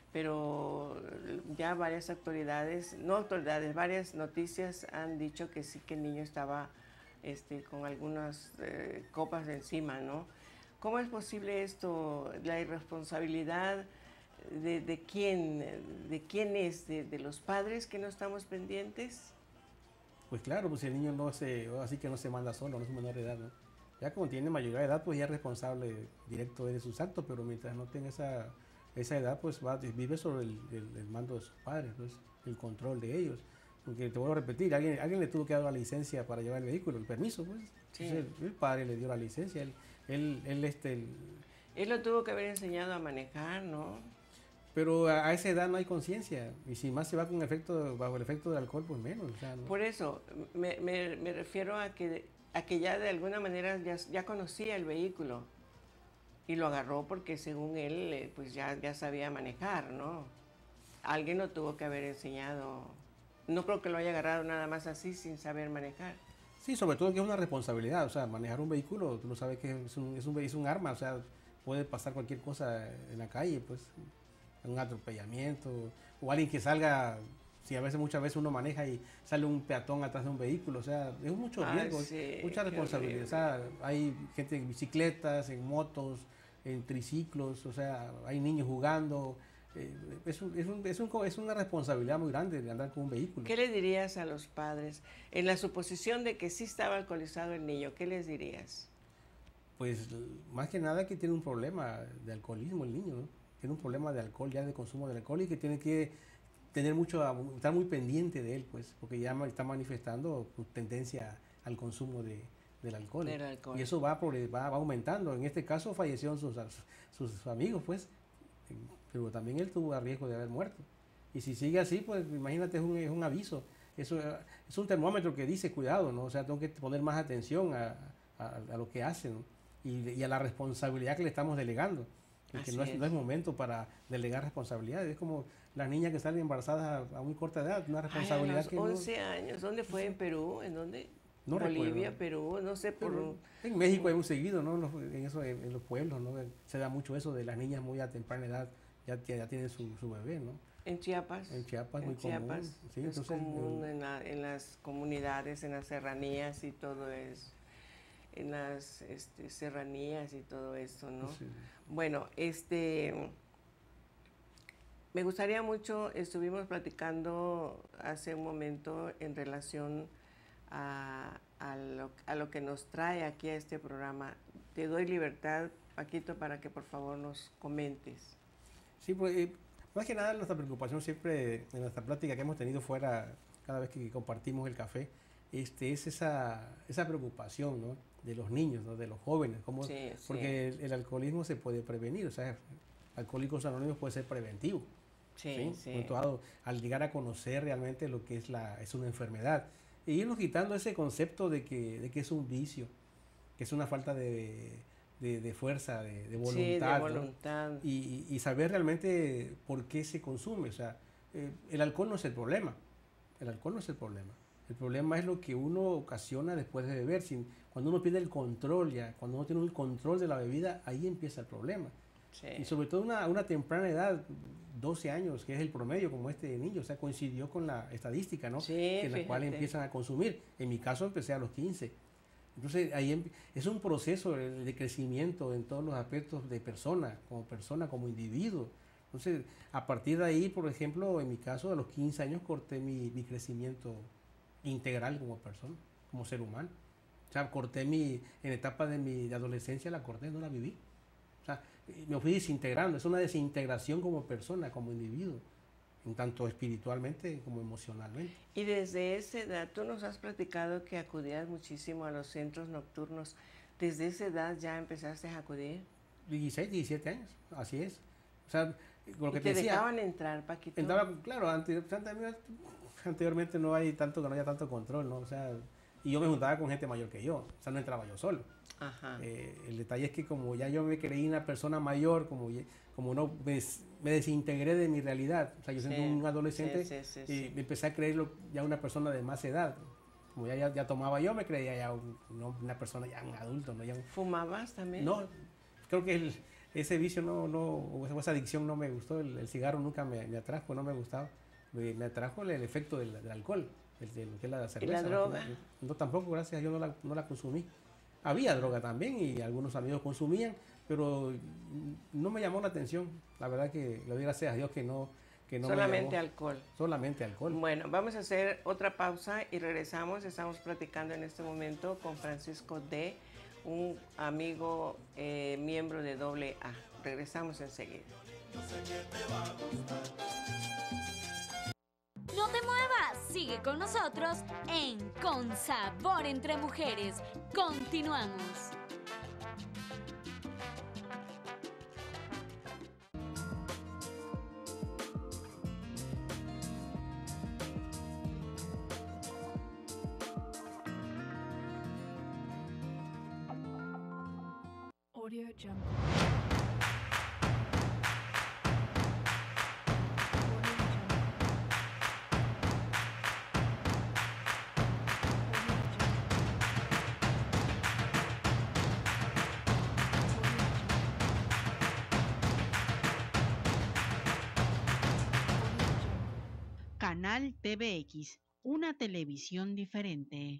pero ya varias autoridades, no autoridades, varias noticias han dicho que sí que el niño estaba este, con algunas eh, copas de encima, ¿no? ¿Cómo es posible esto, la irresponsabilidad? De, de quién, de quién es, de, de los padres que no estamos pendientes? Pues claro, pues el niño no se, así que no se manda solo, no es un menor de edad, ¿no? Ya como tiene mayoría de edad, pues ya es responsable directo de sus actos, pero mientras no tenga esa, esa edad, pues va, vive sobre el, el, el mando de sus padres, pues el control de ellos. Porque te vuelvo a repetir, alguien, alguien le tuvo que dar la licencia para llevar el vehículo, el permiso, pues. Sí. Entonces, el, el padre le dio la licencia, él, él, él este... El, él lo tuvo que haber enseñado a manejar, ¿no? Pero a, a esa edad no hay conciencia, y si más se va con efecto, bajo el efecto del alcohol, pues menos. O sea, ¿no? Por eso, me, me, me refiero a que, a que ya de alguna manera ya, ya conocía el vehículo, y lo agarró porque según él, pues ya, ya sabía manejar, ¿no? Alguien lo tuvo que haber enseñado. No creo que lo haya agarrado nada más así, sin saber manejar. Sí, sobre todo que es una responsabilidad, o sea, manejar un vehículo, tú lo sabes que es un, es un, es un arma, o sea, puede pasar cualquier cosa en la calle, pues... un atropellamiento, o alguien que salga, si a veces, muchas veces uno maneja y sale un peatón atrás de un vehículo, o sea, es mucho riesgo, sí, mucha responsabilidad, o sea, hay gente en bicicletas, en motos, en triciclos, o sea, hay niños jugando, eh, es, un, es, un, es, un, es una responsabilidad muy grande de andar con un vehículo. ¿Qué le dirías a los padres en la suposición de que sí estaba alcoholizado el niño? ¿Qué les dirías? Pues más que nada que tiene un problema de alcoholismo el niño, ¿no? Tiene un problema de alcohol, ya de consumo del alcohol, y que tiene que tener mucho, estar muy pendiente de él, pues, porque ya está manifestando pues, tendencia al consumo de, del, alcohol. del alcohol. Y eso va, por, va, va aumentando. En este caso fallecieron sus, sus amigos, pues, pero también él tuvo riesgo de haber muerto. Y si sigue así, pues imagínate, es un, es un aviso. Eso es un termómetro que dice, cuidado, ¿no? O sea, tengo que poner más atención a, a, a lo que hacen, ¿no? y, y a la responsabilidad que le estamos delegando. Que no es, es. no es momento para delegar responsabilidades. Es como las niñas que salen embarazadas a, a muy corta edad, una responsabilidad. Ay, a los que once no... años. ¿Dónde fue? ¿En Perú? ¿En dónde? No Bolivia, recuerdo. Perú, no sé. por un... En México hemos seguido, ¿no? En, eso, en los pueblos, ¿no? Se da mucho eso de las niñas muy a temprana edad, ya, ya tienen su, su bebé, ¿no? En Chiapas. En Chiapas, en muy Chiapas, común. Sí, es entonces, común eh, en, la, en las comunidades, en las serranías y todo eso. en las este, serranías y todo esto, ¿no? Sí. Bueno, este, me gustaría mucho, estuvimos platicando hace un momento en relación a, a, lo, a lo que nos trae aquí a este programa. Te doy libertad, Paquito, para que por favor nos comentes. Sí, pues, eh, más que nada nuestra preocupación siempre en nuestra plática que hemos tenido fuera, cada vez que compartimos el café, este, es esa, esa preocupación, ¿no?, de los niños, ¿no?, de los jóvenes, como, Sí, sí. porque el, el alcoholismo se puede prevenir, o sea, Alcohólicos Anónimos puede ser preventivo. Sí, ¿sí? sí. Por todo, al llegar a conocer realmente lo que es, la, es una enfermedad. E irnos quitando ese concepto de que, de que es un vicio, que es una falta de, de, de fuerza, de, de voluntad. Sí, de ¿no? voluntad. Y, y saber realmente por qué se consume. O sea, eh, el alcohol no es el problema. El alcohol no es el problema. El problema es lo que uno ocasiona después de beber. Sin, cuando uno pierde el control ya, cuando uno tiene un control de la bebida, ahí empieza el problema. Sí. Y sobre todo una, una temprana edad, doce años, que es el promedio como este niño, o sea, coincidió con la estadística, ¿no? Sí, en la fíjate. cual empiezan a consumir. En mi caso empecé a los quince. Entonces, ahí em- es un proceso de, de crecimiento en todos los aspectos de persona, como persona, como individuo. Entonces, a partir de ahí, por ejemplo, en mi caso, a los quince años corté mi, mi crecimiento integral como persona, como ser humano. O sea, corté mi, en etapa de mi adolescencia la corté, no la viví. O sea, me fui desintegrando, es una desintegración como persona, como individuo, en tanto espiritualmente como emocionalmente. Y desde esa edad, tú nos has platicado que acudías muchísimo a los centros nocturnos. ¿Desde esa edad ya empezaste a acudir? dieciséis, diecisiete años, así es. O sea, con lo que ¿Y te, te decía, dejaban entrar, Paquito? entraba, claro, antes, anteriormente no hay tanto, no había tanto control, ¿no? O sea, y yo me juntaba con gente mayor que yo, o sea, no entraba yo solo. Ajá. Eh, el detalle es que como ya yo me creí una persona mayor, como, ya- como no me, me desintegré de mi realidad, o sea, yo Sí, siendo un adolescente, sí, sí, sí, y sí. me empecé a creerlo ya una persona de más edad. Como ya, ya, ya tomaba yo, me creía ya un- no, una persona ya un adulto, ¿no? Ya un- ¿Fumabas también? no, creo que el- ese vicio no, no, o esa- o esa adicción no me gustó, el, el cigarro nunca me, me atrajo, no me gustaba. Me, me atrajo el, el efecto del, del alcohol, el, de lo que es la cerveza. ¿no? droga? No, tampoco, gracias a Dios no la, no la consumí. Había droga también y algunos amigos consumían, pero no me llamó la atención. La verdad que le doy gracias a Dios que no, que no me Solamente llamó. alcohol. Solamente alcohol. Bueno, vamos a hacer otra pausa y regresamos. Estamos platicando en este momento con Francisco D., un amigo eh, miembro de doble A. Regresamos enseguida. No te muevas, sigue con nosotros en Con Sabor Entre Mujeres. Continuamos. Audio Jungle. Canal T V X, una televisión diferente.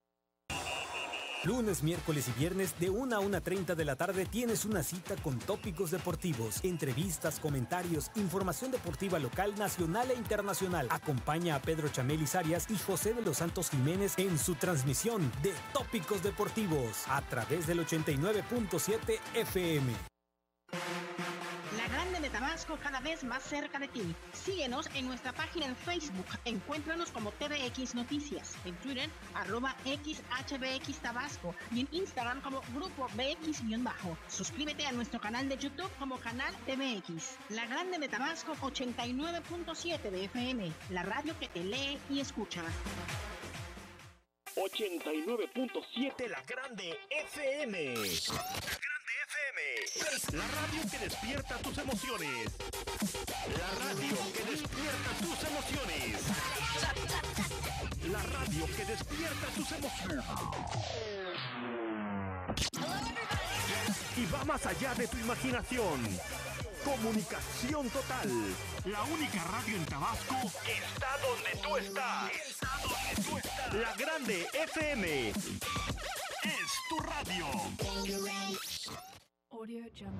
Lunes, miércoles y viernes de una a una treinta de la tarde tienes una cita con tópicos deportivos, entrevistas, comentarios, información deportiva local, nacional e internacional. Acompaña a Pedro Chamelis Arias y José de los Santos Jiménez en su transmisión de Tópicos Deportivos a través del ochenta y nueve punto siete F M. La Grande de Tabasco, cada vez más cerca de ti. Síguenos en nuestra página en Facebook. Encuéntranos como T V X Noticias. En Twitter, arroba X H B X Tabasco. Y en Instagram como Grupo B X-Bajo. Suscríbete a nuestro canal de YouTube como Canal T V X. La Grande de Tabasco, ochenta y nueve punto siete de F M. La radio que te lee y escucha. ochenta y nueve punto siete La Grande F M. La Grande F M. La radio que despierta tus emociones. La radio que despierta tus emociones. La radio que despierta tus emociones. Y va más allá de tu imaginación. Comunicación total. La única radio en Tabasco está donde tú estás. Está donde tú estás. La Grande F M. Está tu radio. Audio Jungle.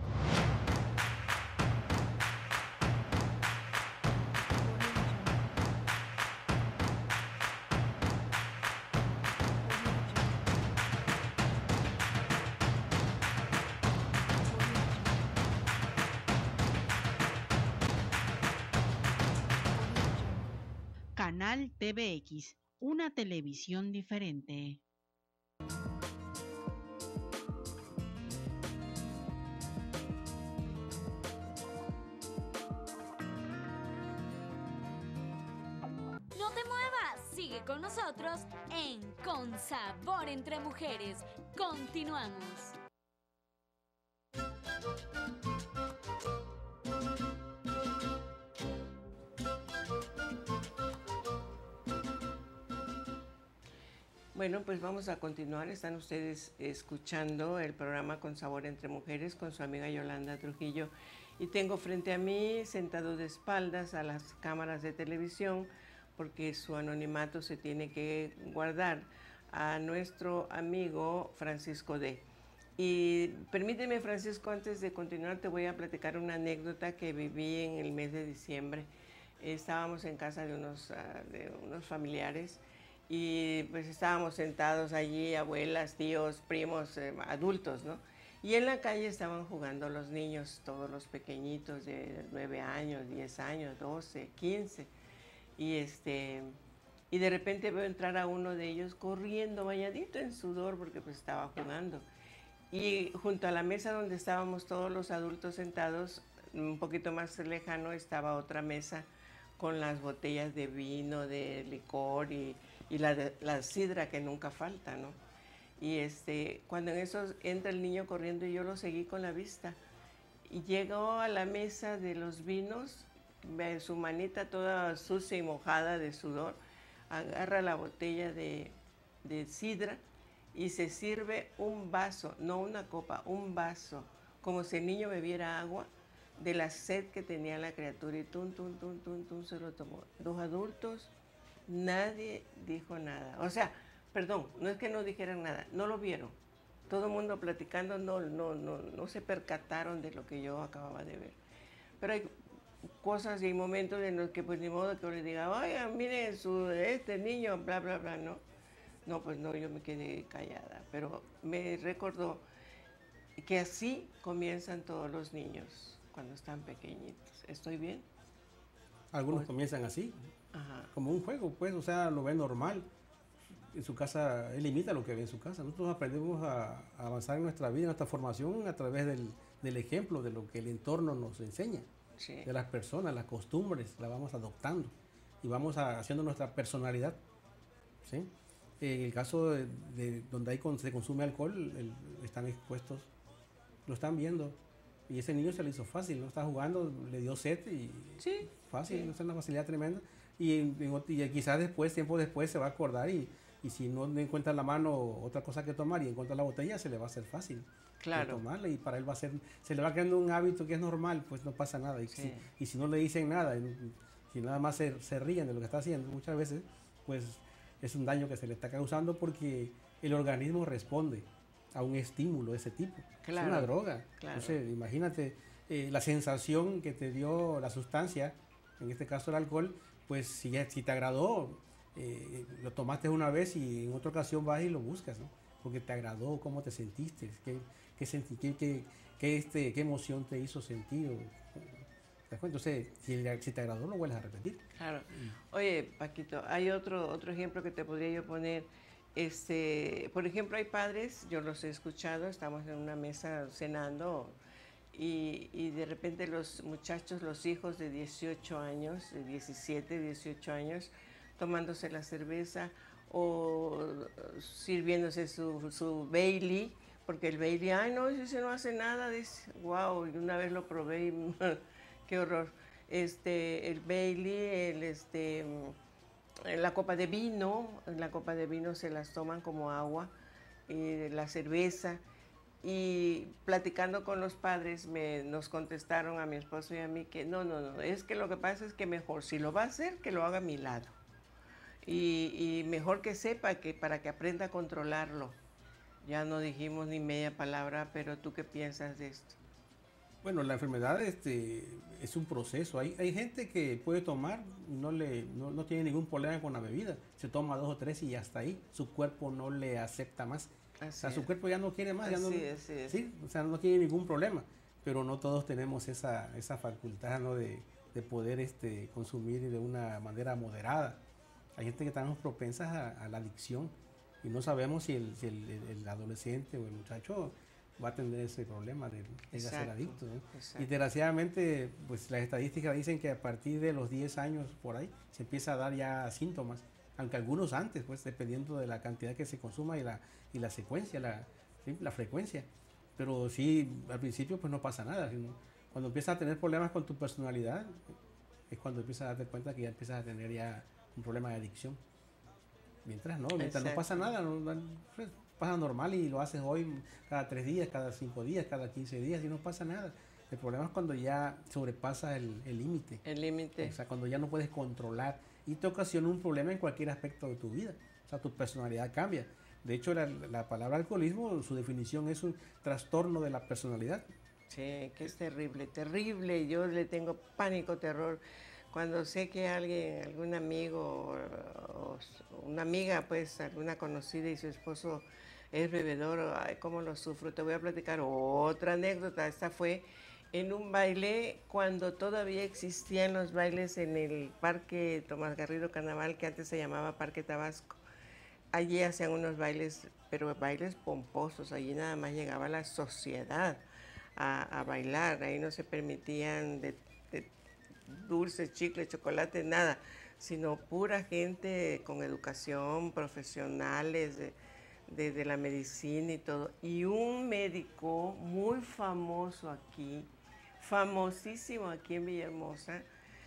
Canal T V X, una televisión diferente. No te muevas, sigue con nosotros en Con Sabor Entre Mujeres. Continuamos. Bueno, pues vamos a continuar. Están ustedes escuchando el programa Con Sabor Entre Mujeres con su amiga Yolanda Trujillo. Y tengo frente a mí, sentado de espaldas a las cámaras de televisión, porque su anonimato se tiene que guardar, a nuestro amigo Francisco D. Y permíteme, Francisco, antes de continuar, te voy a platicar una anécdota que viví en el mes de diciembre. Estábamos en casa de unos, uh, de unos familiares y pues estábamos sentados allí, abuelas, tíos, primos, eh, adultos, ¿no? Y en la calle estaban jugando los niños, todos los pequeñitos de nueve años, diez años, doce, quince. Y, este, y de repente veo entrar a uno de ellos corriendo, bañadito en sudor, porque pues estaba jugando. Y junto a la mesa donde estábamos todos los adultos sentados, un poquito más lejano, estaba otra mesa con las botellas de vino, de licor y, y la, de, la sidra que nunca falta, ¿no? Y este, cuando en eso entra el niño corriendo y yo lo seguí con la vista. Y llegó a la mesa de los vinos, su manita toda sucia y mojada de sudor, agarra la botella de, de sidra y se sirve un vaso, no una copa, un vaso, como si el niño bebiera agua, de la sed que tenía la criatura, y tum, tum, tum, tum, tum, se lo tomó. Dos adultos, nadie dijo nada. O sea, perdón, no es que no dijeran nada, no lo vieron. Todo el mundo platicando, no, no, no, no se percataron de lo que yo acababa de ver. Pero hay cosas y momentos en los que pues ni modo que le diga, oiga, miren, su, este niño, bla, bla, bla, no. No, pues no, yo me quedé callada, pero me recordó que así comienzan todos los niños cuando están pequeñitos. ¿Estoy bien? Algunos pues, comienzan así, ajá. como un juego, pues, o sea, lo ve normal. En su casa, él imita lo que ve en su casa. Nosotros aprendemos a, a avanzar en nuestra vida, en nuestra formación, a través del, del ejemplo, de lo que el entorno nos enseña. Sí. De las personas, las costumbres, las vamos adoptando y vamos a, haciendo nuestra personalidad, ¿sí? En el caso de, de donde hay, se consume alcohol, el, están expuestos, lo están viendo. Y ese niño se le hizo fácil, ¿no? Está jugando, le dio sed y sí, fácil, sí. Es una facilidad tremenda. Y, y, y quizás después, tiempo después, se va a acordar y, y si no encuentra en la mano otra cosa que tomar y encuentra la botella, se le va a hacer fácil. Claro. Tomarla, y para él va a ser, se le va creando un hábito que es normal, pues no pasa nada. Y, sí. si, y si no le dicen nada, si nada más se, se ríen de lo que está haciendo, muchas veces, pues es un daño que se le está causando porque el organismo responde a un estímulo de ese tipo. Claro, es una droga. Claro. Entonces, imagínate eh, la sensación que te dio la sustancia, en este caso el alcohol, pues si, si te agradó, eh, lo tomaste una vez y en otra ocasión vas y lo buscas, ¿no? Porque te agradó, cómo te sentiste, qué, qué, senti, qué, qué, qué, este, qué emoción te hizo sentir. Entonces, si, si te agradó, lo vuelves a repetir. Claro. Oye, Paquito, hay otro, otro ejemplo que te podría yo poner. Este, por ejemplo, hay padres, yo los he escuchado, estamos en una mesa cenando y, y de repente los muchachos, los hijos de dieciocho años, de diecisiete, dieciocho años, tomándose la cerveza o sirviéndose su, su Bailey, porque el Bailey, ay no, ese no hace nada, dice, wow, y una vez lo probé y qué horror. Este, el Bailey, el este... la copa de vino, la copa de vino se las toman como agua, y la cerveza, y platicando con los padres me, nos contestaron a mi esposo y a mí que no, no, no, es que lo que pasa es que mejor, si lo va a hacer, que lo haga a mi lado, y, y mejor que sepa que para que aprenda a controlarlo, Ya no dijimos ni media palabra, pero ¿tú qué piensas de esto? Bueno, la enfermedad este, es un proceso. Hay, hay gente que puede tomar y no, le, no, no tiene ningún problema con la bebida. Se toma dos o tres y ya está ahí. Su cuerpo no le acepta más. Así o sea, es. su cuerpo ya no quiere más. Así ya no, es, así es. Sí, o sea, no tiene ningún problema. Pero no todos tenemos esa, esa facultad, ¿no? de, de poder este, consumir de una manera moderada. Hay gente que estamos propensas a, a la adicción y no sabemos si el, si el, el, el adolescente o el muchacho va a tener ese problema de, de ser adicto, ¿no? Y desgraciadamente, pues las estadísticas dicen que a partir de los diez años por ahí se empieza a dar ya síntomas, aunque algunos antes, pues dependiendo de la cantidad que se consuma y la, y la secuencia, la, ¿sí? la frecuencia. Pero sí, al principio pues no pasa nada. Sino cuando empiezas a tener problemas con tu personalidad, es cuando empiezas a darte cuenta que ya empiezas a tener ya un problema de adicción. Mientras no, mientras Exacto. no pasa nada, no, pues, pasa normal y lo haces hoy cada tres días, cada cinco días, cada quince días y no pasa nada. El problema es cuando ya sobrepasa el límite. El límite. O sea, cuando ya no puedes controlar y te ocasiona un problema en cualquier aspecto de tu vida. O sea, tu personalidad cambia. De hecho, la, la palabra alcoholismo, su definición es un trastorno de la personalidad. Sí, que es terrible, terrible. Yo le tengo pánico, terror. Cuando sé que alguien, algún amigo o, o una amiga, pues alguna conocida y su esposo es bebedor, ay, cómo lo sufro. Te voy a platicar otra anécdota. Esta fue en un baile cuando todavía existían los bailes en el Parque Tomás Garrido Carnaval, que antes se llamaba Parque Tabasco. Allí hacían unos bailes, pero bailes pomposos. Allí nada más llegaba la sociedad a, a bailar. Ahí no se permitían de, de dulces, chicles, chocolate, nada, sino pura gente con educación, profesionales de, de, de la medicina y todo. Y un médico muy famoso aquí, famosísimo aquí en Villahermosa,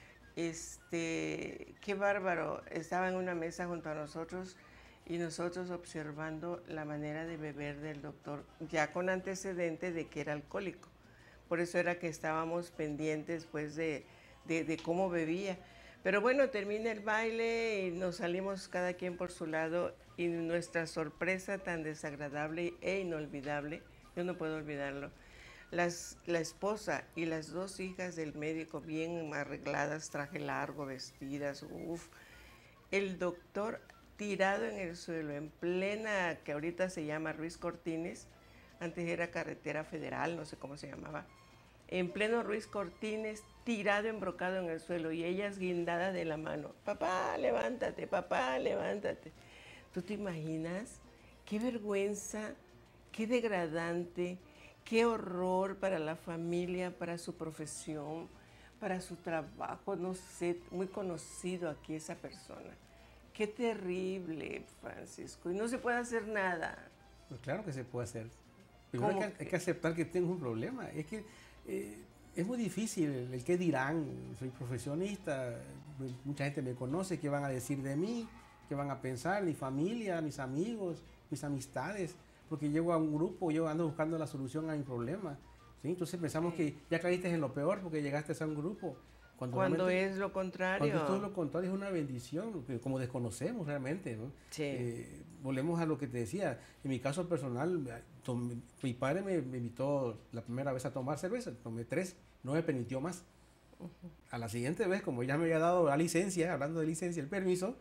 este, qué bárbaro, estaba en una mesa junto a nosotros y nosotros observando la manera de beber del doctor, ya con antecedente de que era alcohólico. Por eso era que estábamos pendientes pues de, de, de cómo bebía. Pero bueno, termina el baile y nos salimos cada quien por su lado y nuestra sorpresa tan desagradable e inolvidable, yo no puedo olvidarlo, las, la esposa y las dos hijas del médico bien arregladas, traje largo, vestidas, uff, el doctor tirado en el suelo, en plena, que ahorita se llama Ruiz Cortines, antes era Carretera Federal, no sé cómo se llamaba, en pleno Ruiz Cortines, tirado, embrocado en el suelo, y ellas guindadas de la mano. Papá, levántate, papá, levántate. ¿Tú te imaginas? Qué vergüenza, qué degradante, qué horror para la familia, para su profesión, para su trabajo, no sé, muy conocido aquí esa persona. Qué terrible, Francisco, y no se puede hacer nada. Pues claro que se puede hacer. Primero hay que, hay que aceptar que tengo un problema. Es que eh, es muy difícil el, el qué dirán. Soy profesionista, mucha gente me conoce, qué van a decir de mí, qué van a pensar, mi familia, mis amigos, mis amistades, porque llego a un grupo, yo ando buscando la solución a mi problema. ¿Sí? Entonces pensamos sí. que ya caíste en lo peor porque llegaste a un grupo. Cuando, cuando es lo contrario. Cuando es todo lo contrario, es una bendición, como desconocemos realmente, ¿no? Sí. Eh, volvemos a lo que te decía. En mi caso personal, tomé, mi padre me, me invitó la primera vez a tomar cerveza, tomé tres, no me permitió más. Uh-huh. A la siguiente vez, como ya me había dado la licencia, hablando de licencia, el permiso,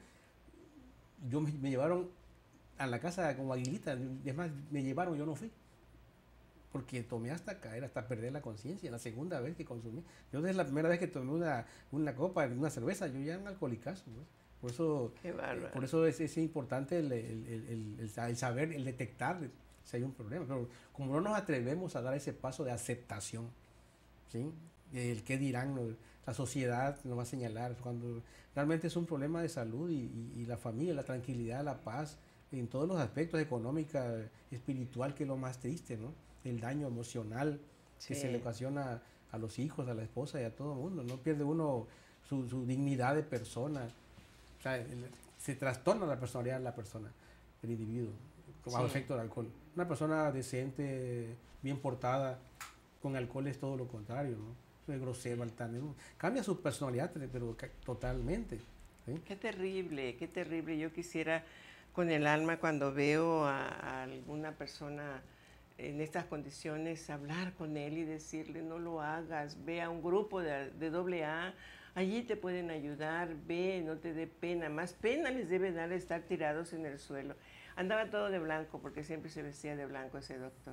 yo me, me llevaron a la casa como aguilita, es más, me llevaron, yo no fui. Porque tomé hasta caer, hasta perder la conciencia, la segunda vez que consumí. Yo desde la primera vez que tomé una, una copa, una cerveza, yo ya era un alcoholicazo, ¿no? Por eso, eh, por eso es, es importante el, el, el, el, el saber, el detectar si hay un problema. Pero como no nos atrevemos a dar ese paso de aceptación, ¿sí? El qué dirán, ¿no? La sociedad nos va a señalar, cuando realmente es un problema de salud y, y, y la familia, la tranquilidad, la paz, en todos los aspectos, económica, espiritual, que es lo más triste, ¿no? El daño emocional sí. que se le ocasiona a los hijos, a la esposa y a todo el mundo. No pierde uno su, su dignidad de persona. O sea, el, se trastorna la personalidad de la persona, el individuo, como sí. efecto del alcohol. Una persona decente, bien portada, con alcohol es todo lo contrario, ¿no? Es grosero, altanero. Cambia su personalidad, pero totalmente. ¿Sí? Qué terrible, qué terrible. Yo quisiera con el alma cuando veo a, a alguna persona en estas condiciones, hablar con él y decirle, no lo hagas, ve a un grupo de, de doble A, allí te pueden ayudar, ve, no te dé pena. Más pena les debe dar estar tirados en el suelo. Andaba todo de blanco, porque siempre se vestía de blanco ese doctor.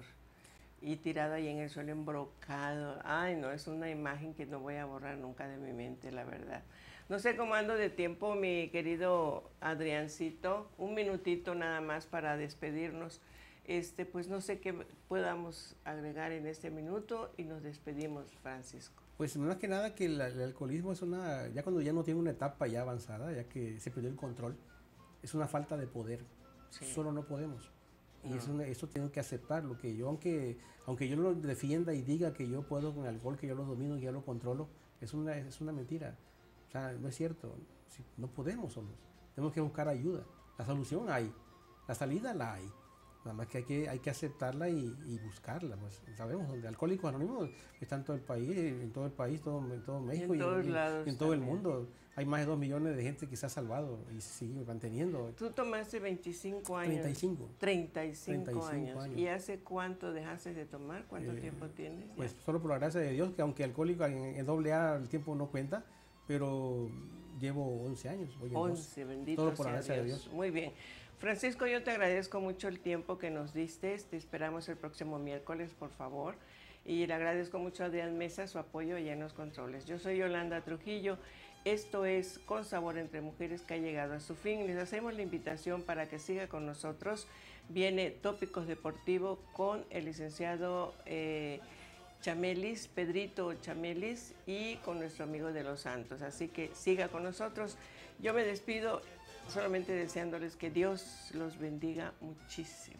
Y tirado ahí en el suelo, embrocado. Ay, no, es una imagen que no voy a borrar nunca de mi mente, la verdad. No sé cómo ando de tiempo, mi querido Adriancito. Un minutito nada más para despedirnos. Este, pues no sé qué podamos agregar en este minuto y nos despedimos, Francisco. Pues más que nada que el, el alcoholismo es una, ya cuando ya no tiene una etapa ya avanzada, ya que se perdió el control, es una falta de poder. Sí. Solo no podemos. Y no. eso, eso tengo que aceptarlo, que yo aunque, aunque yo lo defienda y diga que yo puedo con el alcohol, que yo lo domino, que yo lo controlo, es una, es una mentira. O sea, no es cierto. No podemos solos. Tenemos que buscar ayuda. La solución hay, la salida la hay. Nada más que hay que, hay que aceptarla y, y buscarla. Pues sabemos, donde Alcohólicos Anónimos está en todo el país, en todo el país, todo, en todo México y en, y, todos y, lados y en todo también. el mundo. Hay más de dos millones de gente que se ha salvado y sigue manteniendo. Tú tomaste veinticinco años. treinta y cinco. treinta y cinco, treinta y cinco años. años. ¿Y hace cuánto dejaste de tomar? ¿Cuánto eh, tiempo tienes? Pues ya? Solo por la gracia de Dios, que aunque alcohólico en, en doble A el tiempo no cuenta, pero llevo once años. once, bendito Todo por la sea gracia Dios. de Dios. Muy bien. Francisco, yo te agradezco mucho el tiempo que nos diste. Te esperamos el próximo miércoles, por favor. Y le agradezco mucho a Adrián Mesa su apoyo allá en los controles. Yo soy Yolanda Trujillo. Esto es Con Sabor Entre Mujeres, que ha llegado a su fin. Les hacemos la invitación para que siga con nosotros. Viene Tópicos Deportivos con el licenciado eh, Chamelis, Pedrito Chamelis, y con nuestro amigo de Los Santos. Así que siga con nosotros. Yo me despido solamente deseándoles que Dios los bendiga muchísimo.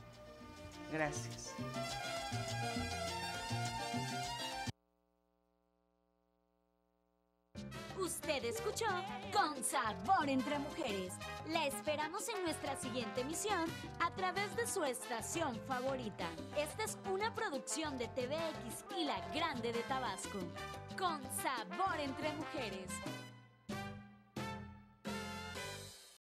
Gracias. Usted escuchó Con Sabor Entre Mujeres. La esperamos en nuestra siguiente emisión a través de su estación favorita. Esta es una producción de T V X y La Grande de Tabasco. Con Sabor Entre Mujeres.